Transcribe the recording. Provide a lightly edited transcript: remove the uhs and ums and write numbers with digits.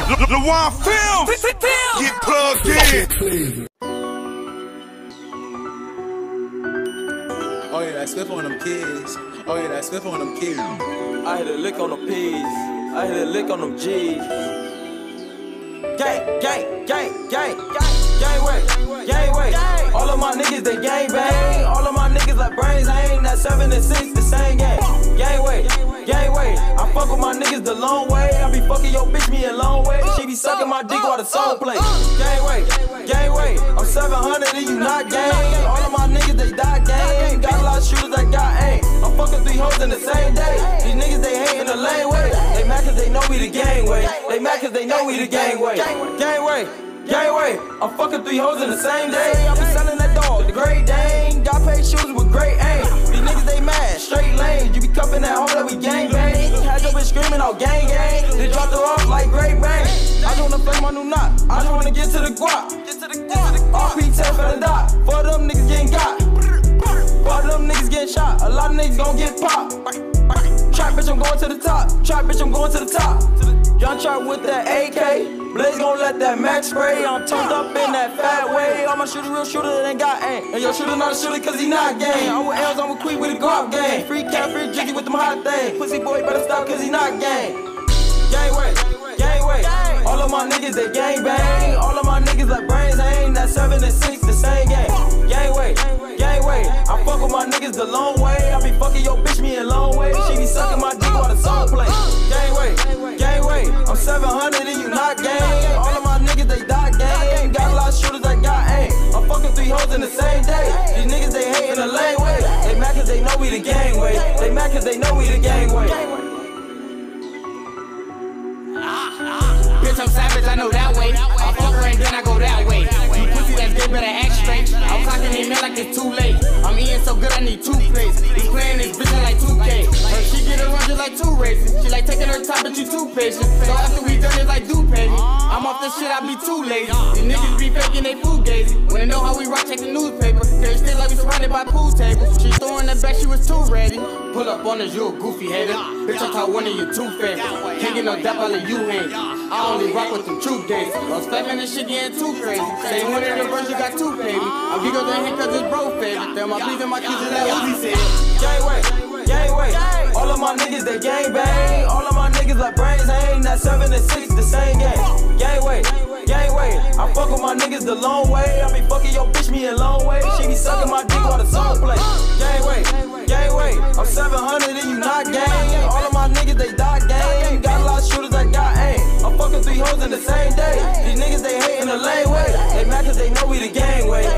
LaJuan Films, get plugged in. Oh yeah, that Swift on them kids. Oh yeah, that Swift on them kids. I hit a lick on the P's. I hit a lick on them G's. Gang, gang, gang, gang, gang way. All of my niggas, they gang bang. All of my niggas like brains hang. That 7 and 6, the same gang. Gang way. I fuck with my niggas the long way. I be fucking your bitch me a long way. She be sucking my dick while the song play. Gang way. I'm 700 and you not gang. All of my niggas, they die gang. Got a lot of shooters that got aim. I'm fucking 3 hoes in the same day. These niggas, they hate in the lane way. They mad cause they know we the gang way. They mad cause they know we the gang way. Gang way, I'm fucking 3 hoes in the same day. I be selling that dog, the Great Dane. Got paid shooters with great aim. These niggas, they mad, straight lanes. You be cuffing that hoe that we gang bang. Had your bitch screaming out gang. They dropped her off like great bang. I just wanna play my new knot. I just wanna get to the guap. RP10 for the dot. For them niggas getting got. For them niggas getting shot. A lot of niggas gon' get popped. Trap bitch, I'm going to the top. Trap bitch, I'm going to the top. Young trap with that AK. Blaze gon' let that max spray. I'm turned up in that fat way. All my shooters real shooter that ain't got aim. And your shooter not a shooter cause he not gang. I'm with L's, I'm with Queen with a guap gang. Free cat, free jiggy with them hot things. Pussy boy better stop cause he not gang. Gang way. All of my niggas, they gang bang. All of my niggas like brains hang. That 7 and 6, the same gang. Gang way. I fuck with my niggas the long way. I be fucking your bitch me a long way. She be sucking my dick while the song play. Gang way. I'm 700 and you not gang. All of my niggas, they die gang. Got a lot of shooters that got aim. I'm fucking 3 hoes in the same day. These niggas, they hate in the lane way. They mad cause they know we the gang way. They mad cause they know we the gang way. Bitch, I'm savage, I know that way. I fuck her and then I go that way. You pussy that's gay, better act straight. I'm clocking in there like it's too late. I'm eating so good, I need 2 plates. We playing this bitch like 2K. She get around just like 2 races. She like taking her time, but you too patient. So after we done, it's like do pay me. I'm off this shit, I be too lazy. These niggas be faking, they fugazi. When they know how we rock, check the newspaper. They still like we surrounded by pool tables. She throwing the back, she was too ready. Pull up on us, you a goofy header. Bitch, I taught one of your 2 favorites. Can't get no dap out of you hands. I only rock with them true days. I'm slapping this shit getting too crazy. Say one of the verse, you got 2 baby. I'm bigger than him cause it's bro favorite. Tell my please and my kids is like Uzi said. Gang way. All of my niggas, they gang bang. All of my niggas like brains hang. That 7 and 6, the same gang. Gang way. I fuck with my niggas the long way. I be fucking your bitch me a long way. She be sucking my dick while the song play. Gang way. I'm 700 and you not gang. All of my niggas, they die gang. Got a lot of shooters that got aim. I'm fucking 3 hoes in the same day. These niggas, they hate in the lane way. They mad cause they know we the gang way.